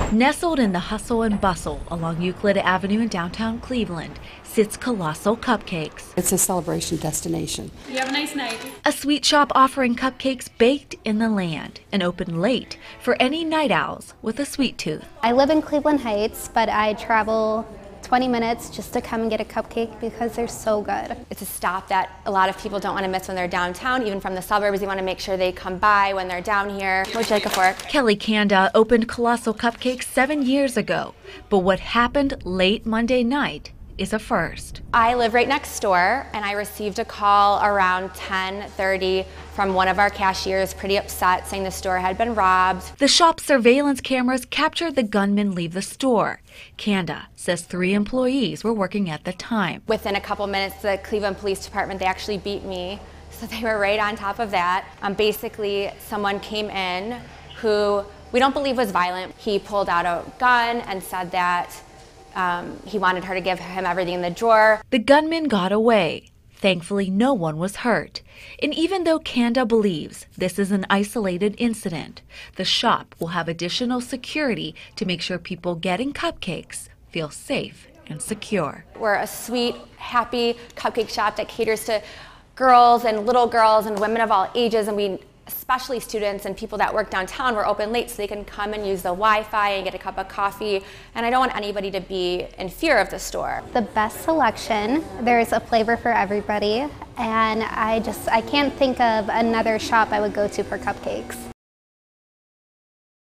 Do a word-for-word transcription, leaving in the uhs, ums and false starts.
Nestled in the hustle and bustle along Euclid Avenue in downtown Cleveland sits Colossal Cupcakes. It's a celebration destination. You have a nice night. A sweet shop offering cupcakes baked in the land and open late for any night owls with a sweet tooth. I live in Cleveland Heights, but I travel twenty minutes just to come and get a cupcake because they're so good. It's a stop that a lot of people don't want to miss when they're downtown, even from the suburbs. They want to make sure they come by when they're down here. Would you like a fork? Kelly Kanda opened Colossal Cupcakes seven years ago, but what happened late Monday night is a first. I live right next door, and I received a call around ten thirty from one of our cashiers, pretty upset, saying the store had been robbed. The shop's surveillance cameras captured the gunman leave the store. Kanda says three employees were working at the time. Within a couple minutes, the Cleveland Police Department, they actually beat me, so they were right on top of that. Um, basically, someone came in who we don't believe was violent. He pulled out a gun and said that Um, he wanted her to give him everything in the drawer. The gunman got away. Thankfully, no one was hurt. And even though Kanda believes this is an isolated incident, the shop will have additional security to make sure people getting cupcakes feel safe and secure. We're a sweet, happy cupcake shop that caters to girls and little girls and women of all ages, and we especially students and people that work downtown, we're open late so they can come and use the Wi-Fi and get a cup of coffee. And I don't want anybody to be in fear of the store. The best selection, there's a flavor for everybody, and I just, I can't think of another shop I would go to for cupcakes.